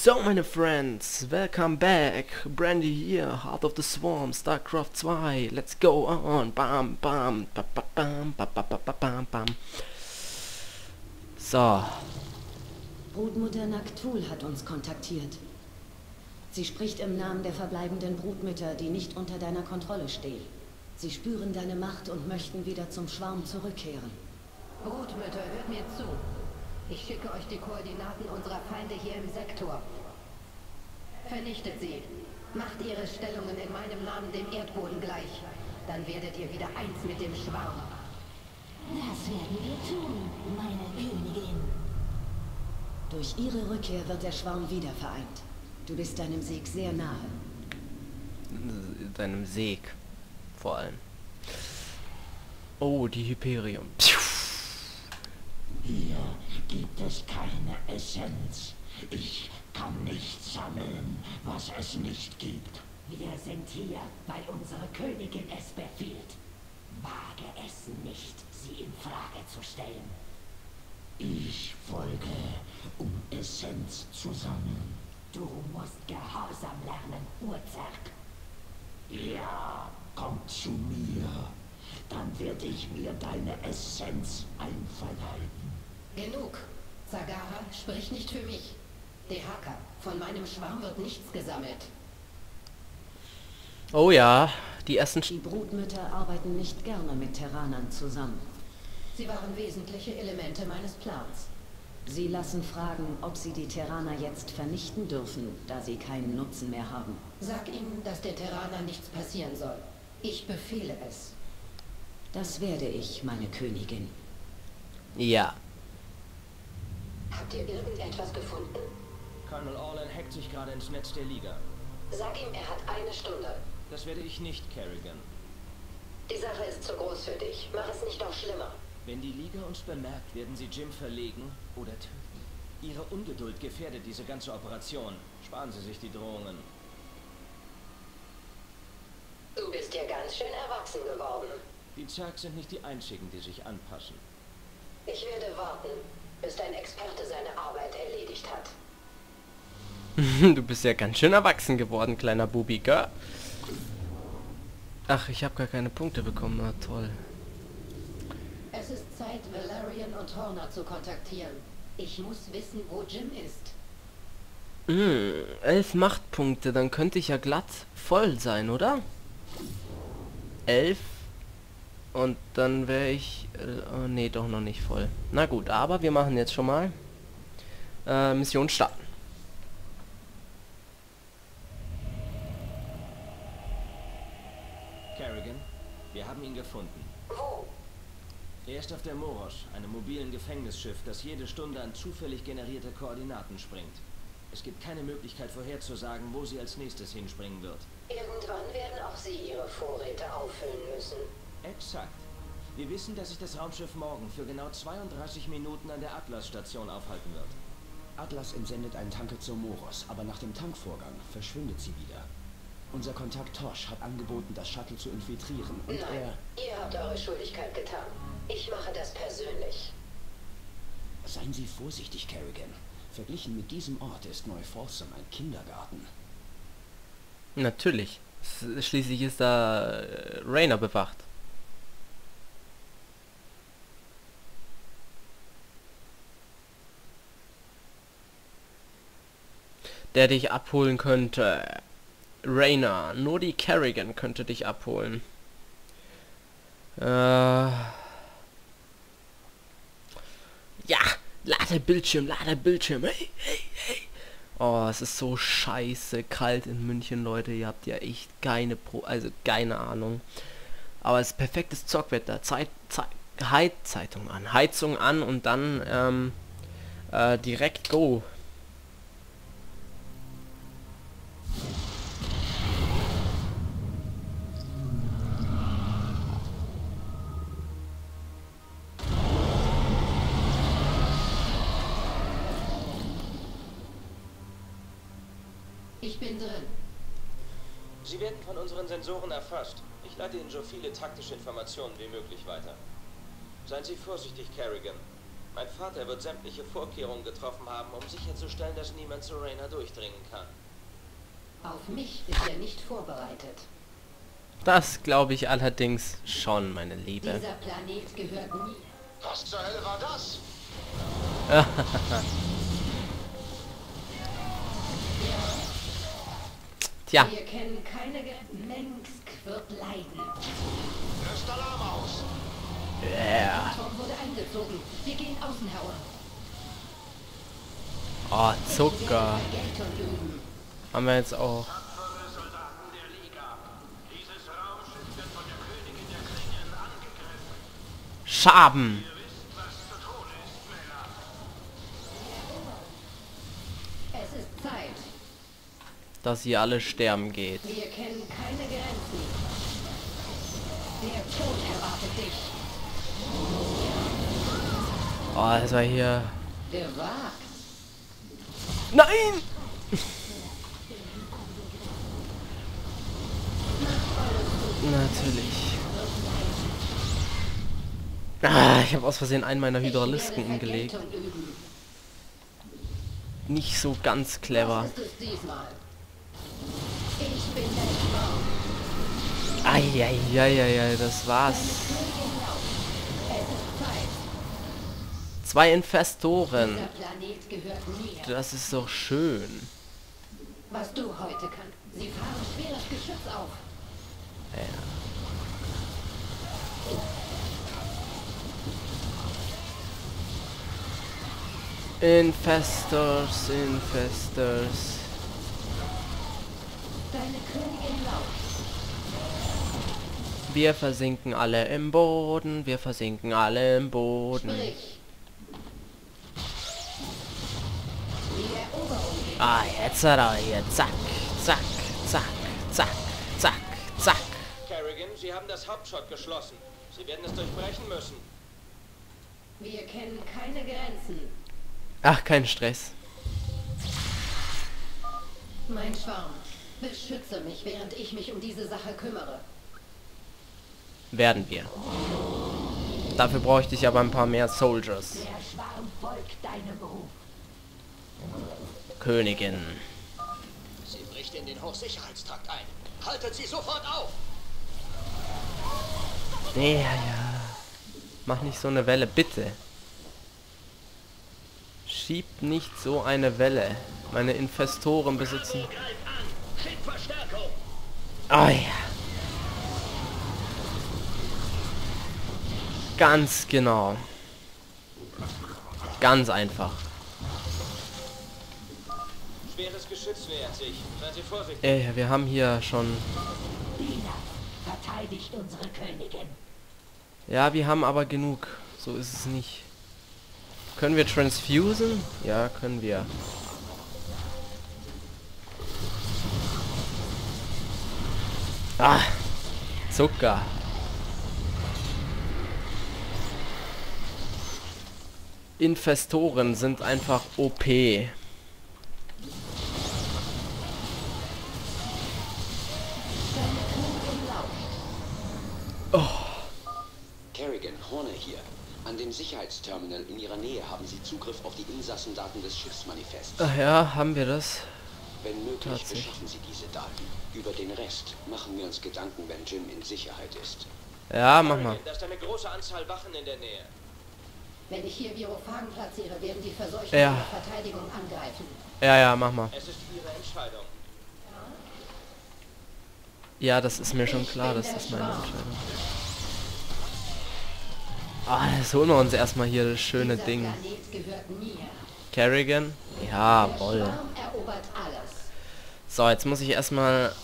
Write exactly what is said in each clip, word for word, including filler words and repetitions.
So, meine Friends, welcome back. Brandy hier, Heart of the Swarm, StarCraft zwei. Let's go on. Bam, bam, bam, bam, bam, bam, bam, bam, bam. So. Brutmutter Naktul hat uns kontaktiert. Sie spricht im Namen der verbleibenden Brutmütter, die nicht unter deiner Kontrolle stehen. Sie spüren deine Macht und möchten wieder zum Schwarm zurückkehren. Brutmütter, hört mir zu. Ich schicke euch die Koordinaten unserer Feinde hier im Sektor. Vernichtet sie. Macht ihre Stellungen in meinem Namen dem Erdboden gleich. Dann werdet ihr wieder eins mit dem Schwarm. Das werden wir tun, meine Königin. Durch ihre Rückkehr wird der Schwarm wieder vereint. Du bist deinem Sieg sehr nahe. Deinem Sieg. Vor allem. Oh, die Hyperium. Hier gibt es keine Essenz. Ich kann nicht sammeln, was es nicht gibt. Wir sind hier, weil unsere Königin es befiehlt. Wage es nicht, sie in Frage zu stellen. Ich folge, um Essenz zu sammeln. Du musst Gehorsam lernen, Urzerk. Ja, komm zu mir. Dann werde ich mir deine Essenz einverleiben. Genug. Zagara, sprich nicht für mich. Dehaka, von meinem Schwarm wird nichts gesammelt. Oh ja, die ersten... Die Brutmütter arbeiten nicht gerne mit Terranern zusammen. Sie waren wesentliche Elemente meines Plans. Sie lassen fragen, ob sie die Terraner jetzt vernichten dürfen, da sie keinen Nutzen mehr haben. Sag ihnen, dass der Terraner nichts passieren soll. Ich befehle es. Das werde ich, meine Königin. Ja. Habt ihr irgendetwas gefunden? Colonel Orlan hackt sich gerade ins Netz der Liga. Sag ihm, er hat eine Stunde. Das werde ich nicht, Kerrigan. Die Sache ist zu groß für dich. Mach es nicht noch schlimmer. Wenn die Liga uns bemerkt, werden sie Jim verlegen oder töten. Ihre Ungeduld gefährdet diese ganze Operation. Sparen Sie sich die Drohungen. Du bist ja ganz schön erwachsen geworden. Die Zerg sind nicht die einzigen, die sich anpassen. Ich werde warten, bis dein Experte seine Arbeit erledigt hat. Du bist ja ganz schön erwachsen geworden, kleiner Bubi, gell? Ach, ich habe gar keine Punkte bekommen. Na toll. Es ist Zeit, Valerian und Horner zu kontaktieren. Ich muss wissen, wo Jim ist. Hm, elf Machtpunkte, dann könnte ich ja glatt voll sein, oder? Elf. Und dann wäre ich... Äh, oh, nee, doch noch nicht voll. Na gut, aber wir machen jetzt schon mal äh, Mission starten. Kerrigan, wir haben ihn gefunden. Wo? Er ist auf der Moros, einem mobilen Gefängnisschiff, das jede Stunde an zufällig generierte Koordinaten springt. Es gibt keine Möglichkeit vorherzusagen, wo sie als nächstes hinspringen wird. Irgendwann werden auch sie ihre Vorräte auffüllen müssen. Exakt. Wir wissen, dass sich das Raumschiff morgen für genau zweiunddreißig Minuten an der Atlas-Station aufhalten wird. Atlas entsendet einen Tanker zur Moros, aber nach dem Tankvorgang verschwindet sie wieder. Unser Kontakt Tosh hat angeboten, das Shuttle zu infiltrieren und Nein, er... ihr habt eure Schuldigkeit getan. Ich mache das persönlich. Seien Sie vorsichtig, Kerrigan. Verglichen mit diesem Ort ist Neu-Folsom ein Kindergarten. Natürlich. S- Schließlich ist da äh, Raynor bewacht. Der dich abholen könnte. Raynor. Nur die Kerrigan könnte dich abholen. Äh... Ja! Lade Bildschirm, lade Bildschirm. Hey, hey, hey. Oh, es ist so scheiße kalt in München, Leute. Ihr habt ja echt keine Pro... Also keine Ahnung. Aber es ist perfektes Zockwetter. Zeit... Zeit... Heizzeitung an. Heizung an und dann ähm, äh, direkt go. Ich bin drin. Sie werden von unseren Sensoren erfasst. Ich leite Ihnen so viele taktische Informationen wie möglich weiter. Seien Sie vorsichtig, Kerrigan. Mein Vater wird sämtliche Vorkehrungen getroffen haben, um sicherzustellen, dass niemand zu Raynor durchdringen kann. Auf mich ist er nicht vorbereitet. Das glaube ich allerdings schon, meine Liebe. Dieser Planet gehört nie. Was zur Hölle war das? Tja. Wir kennen keine Ge Mengsk wird leiden. Löst Alarm aus. Yeah. Tom wurde eingezogen. Wir gehen außen herum. Oh, Zucker. Geltung üben. Haben wir jetzt auch. Tapfere Soldaten der Liga. Dieses Raumschiff wird von der Königin der Klingen angegriffen. Schaben. Ihr wisst, was zu tun ist, Männer. Es ist Zeit. Dass ihr alle sterben geht. Wir kennen keine Grenzen. Der Tod erwartet dich. Oh, das war hier. Gewagt. Nein! Natürlich. Ah, ich habe aus Versehen einen meiner Hydralisken umgelegt. Vergeltung üben. Nicht so ganz clever. Was ist es diesmal? Ich bin der Traum. Eieieiei, das war's. Es ist Zeit. Zwei Infestoren. Der Planet gehört mir. Das ist doch schön. Was du heute kannst. Sie fahren schweres Geschütz auf. Infestors, Infestors. Deine Königin lauscht. Wir versinken alle im Boden, wir versinken alle im Boden. Sprich. Die Eroberung geht. Ah, jetzt hat er hier. Zack, zack, zack, zack, zack, zack. Kerrigan, Sie haben das Hauptschott geschlossen. Sie werden es durchbrechen müssen. Wir kennen keine Grenzen. Ach, kein Stress. Mein Schwarm, beschütze mich, während ich mich um diese Sache kümmere. Werden wir. Dafür bräuchte ich aber ein paar mehr Soldiers. Der Schwarm folgt deinem Ruf. Königin. Sie bricht in den Hochsicherheitstrakt ein. Haltet sie sofort auf! Ja, ja. Mach nicht so eine Welle, bitte. Schiebt nicht so eine Welle. Meine Infestoren besitzen... Ah ja. Ganz genau. Ganz einfach. Schweres Geschütz nähert sich. Seien Sie vorsichtig. Ey, wir haben hier schon... Diener, verteidigt unsere Königin. Ja, wir haben aber genug. So ist es nicht. Können wir transfusen? Ja, können wir. Ah, Zucker. Infestoren sind einfach O P. Kerrigan, Horner hier. An dem Sicherheitsterminal in Ihrer Nähe haben Sie Zugriff auf die Insassendaten des Schiffsmanifests. Ach ja, haben wir das? Wenn möglich, Tatsächlich. beschaffen Sie diese Daten. Über den Rest machen wir uns Gedanken, wenn Jim in Sicherheit ist. Ja, mach mal. Da ist eine große Anzahl Wachen in der Nähe. Wenn ich hier Virophagen platziere, werden die Verseuchten Ja. ihre Verteidigung angreifen. Ja, ja, mach mal. Es ist Ihre Entscheidung. Ja, das ist mir schon Ich klar, bin das der ist meine Schwarm. Entscheidung. Ah, jetzt holen wir uns erstmal hier das schöne Dieser Ding. Planet gehört mir. Kerrigan? Der Jawohl. Schwarm erobert alles. So, jetzt muss ich erstmal...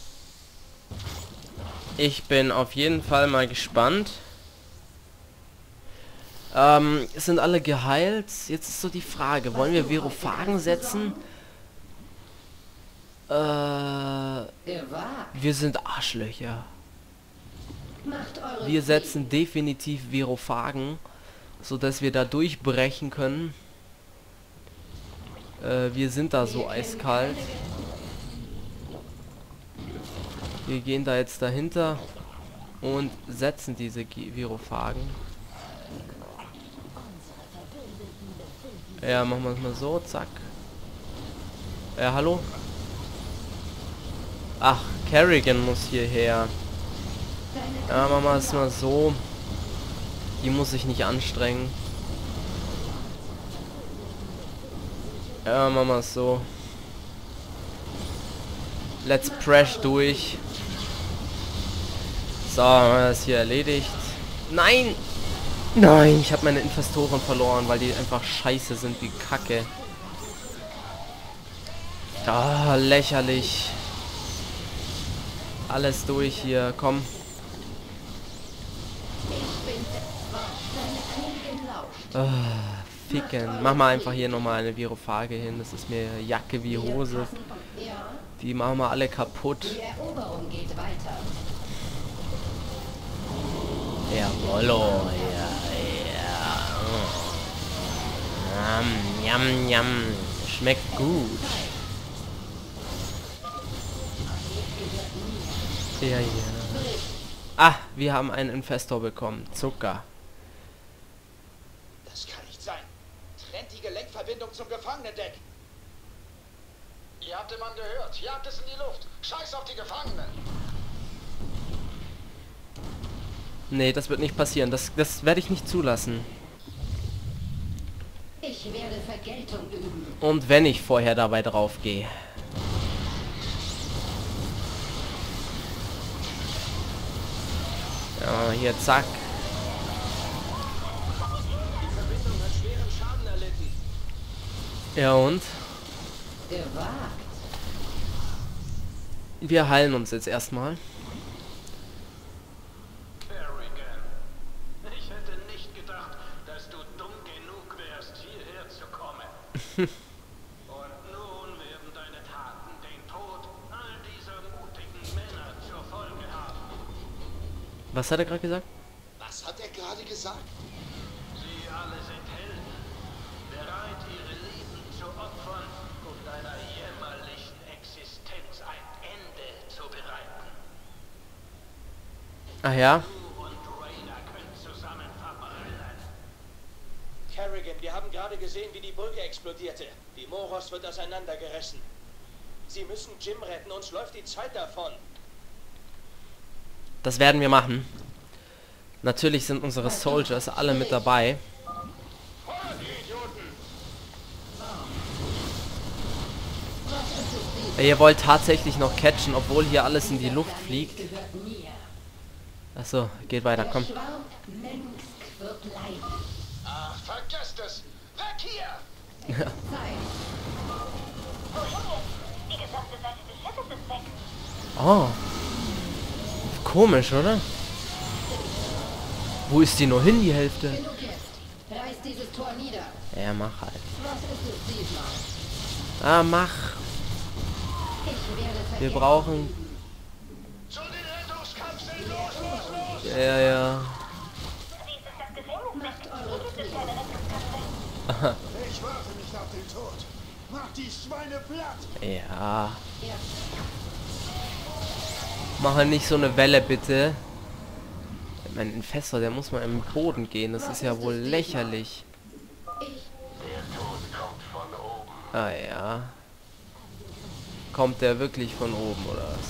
Ich bin auf jeden Fall mal gespannt. Ähm, sind alle geheilt? Jetzt ist so die Frage, wollen wir Virophagen setzen? Äh, Gewagt. wir sind Arschlöcher. Macht eure Wir Pflicht. setzen definitiv Virophagen, so dass wir da durchbrechen können. Äh, wir sind da so Wir kennen eiskalt. keine Grenzen. Wir gehen da jetzt dahinter und setzen diese Gi- Virophagen. Ja, machen wir es mal so, zack. Ja, hallo? Ach, Kerrigan muss hierher. Ja, machen wir es mal so. Die muss sich nicht anstrengen. Ja, machen wir es so. Let's press durch. So, haben wir das hier erledigt. Nein! Nein, ich habe meine Infestoren verloren, weil die einfach scheiße sind wie Kacke. Ah, lächerlich. Alles durch hier, komm. Ah, ficken. Mach mal einfach hier nochmal eine Virophage hin. Das ist mir Jacke wie Hose. Die machen wir alle kaputt. Die Eroberung geht weiter. Jawollo, ja, ja. Yum, yum, yum. Schmeckt gut. Ja, ja. Ah, wir haben einen Infestor bekommen. Zucker. Das kann nicht sein. Trennt die Gelenkverbindung zum Gefangenendeck. Ihr habt den Mann gehört. Jagt es in die Luft. Scheiß auf die Gefangenen. Nee, das wird nicht passieren. Das, das werde ich nicht zulassen. Ich werde Vergeltung üben. Und wenn ich vorher dabei drauf gehe. Ja, hier, zack. Die Verbindung hat schweren Schaden erlitten. Ja, und? Gewagt. Wir heilen uns jetzt erstmal. Kerrigan, ich hätte nicht gedacht, dass du dumm genug wärst, hierher zu kommen. Und nun werden deine Taten den Tod all dieser mutigen Männer zur Folge haben. Was hat er gerade gesagt? Was hat er gerade gesagt? Sie alle sind Helden, bereit, ihre Leben zu opfern, um deiner jämmerlichen Existenz ein Ende zu bereiten. Ach ja. Du und Raynor können zusammen verbrennen. Kerrigan, wir haben gerade gesehen, wie die Brücke explodierte. Die Moros wird auseinandergerissen. Sie müssen Jim retten, uns läuft die Zeit davon. Das werden wir machen. Natürlich sind unsere Soldiers alle mit dabei. Ihr wollt tatsächlich noch catchen, obwohl hier alles in die Luft fliegt. Gehört mir. Achso, geht weiter, Der komm. Schwarm Mengsk wird leiden. Ach, vergesst es. Weg hier! Zeit. Die gesamte Seite des Schiffes ist weg. Oh. Komisch, oder? Wo ist die nur hin, die Hälfte? Genug jetzt. Reiß dieses Tor nieder. Ja, mach halt. Was ist es diesmal? Ah, mach. Ich werde Wir Vergeltung brauchen... Zu den Rettungskapseln! Los, los, los! Ja, ja. Wie ist es das Gefängnis weg? Macht eure Gibt es Frieden. keine Rettungskapsel? Ich warte nicht auf den Tod. Mach die Schweine platt! Ja. Mach halt nicht so eine Welle, bitte. Mein Infestor, der muss mal im Boden gehen. Das ist ja wohl lächerlich. Ah ja. Kommt der wirklich von oben, oder was?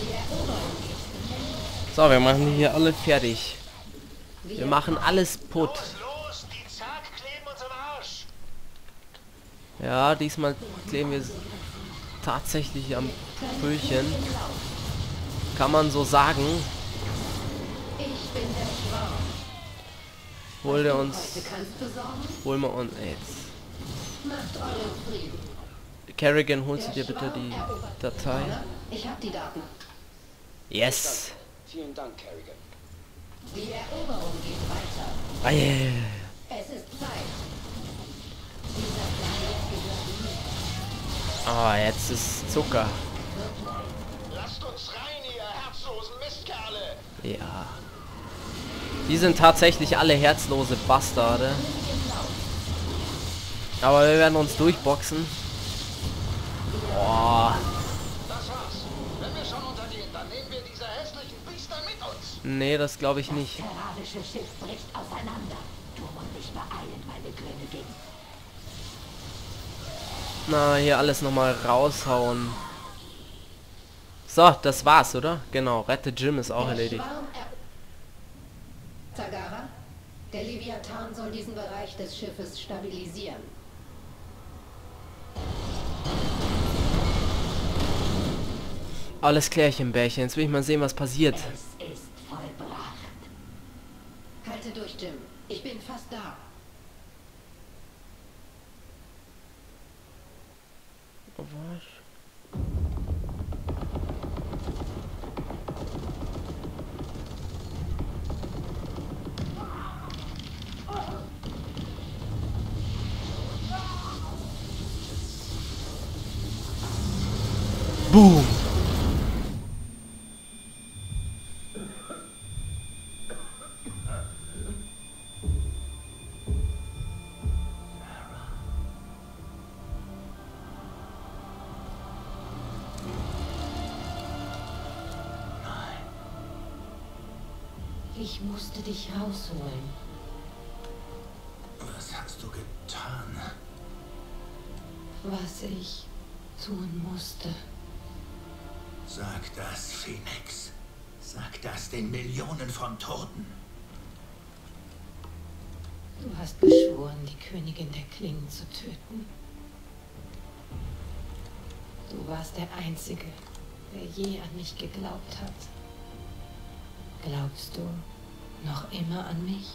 So, wir machen die hier alle fertig. Wir machen alles putt. Los, die Zack kleben uns am Arsch! Ja, diesmal kleben wir tatsächlich am Püllchen. Kann man so sagen. Ich bin der Schwarm. Hol der uns... Heute kannst besorgen. Hol mal uns... Jetzt. Macht euren Frieden. Kerrigan, holst du Der dir bitte die Schwarm erobert. Datei? Ich hab die Daten. Yes! Vielen Dank, Kerrigan. Die Eroberung geht weiter. Ah, yeah, yeah, yeah. Es ist Zeit. Dieser Planet gehört mir. Ah, jetzt ist Zucker. Lasst uns rein, ihr herzlosen Mistkerle! Ja. Die sind tatsächlich alle herzlose Bastarde. Aber wir werden uns durchboxen. Boah. Das war's. Wenn wir schon untergehen, dann nehmen wir diese hässlichen Biester mit uns. Nee, das glaube ich nicht. Terranische Schiff bricht auseinander. Du musst dich beeilen, meine Königin. Na, hier alles nochmal raushauen. So, das war's, oder? Genau, Rette Jim ist auch erledigt. Zagara, der Leviathan soll diesen Bereich des Schiffes stabilisieren. Alles klärchen, Bärchen. Jetzt will ich mal sehen, was passiert. Es ist vollbracht. Halte durch, Jim. Ich bin fast da. Was? Boom! Ich musste dich rausholen. Was hast du getan? Was ich tun musste. Sag das, Phoenix. Sag das den Millionen von Toten. Du hast geschworen, die Königin der Klingen zu töten. Du warst der Einzige, der je an mich geglaubt hat. Glaubst du noch immer an mich?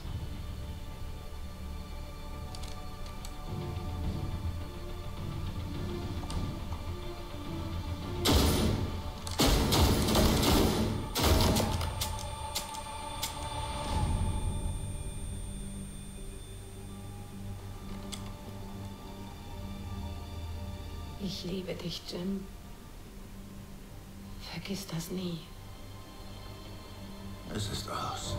Ich liebe dich, Jim. Vergiss das nie. Es ist aus.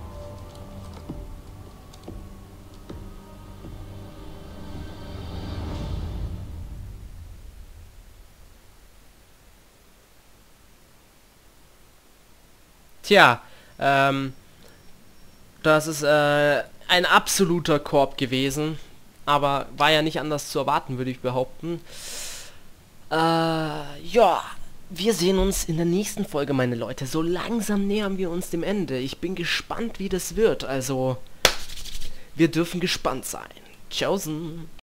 Tja, ähm, das ist äh, ein absoluter Korb gewesen, aber war ja nicht anders zu erwarten, würde ich behaupten. Äh, ja, wir sehen uns in der nächsten Folge, meine Leute. So langsam nähern wir uns dem Ende. Ich bin gespannt, wie das wird. Also, wir dürfen gespannt sein. Tschaußen.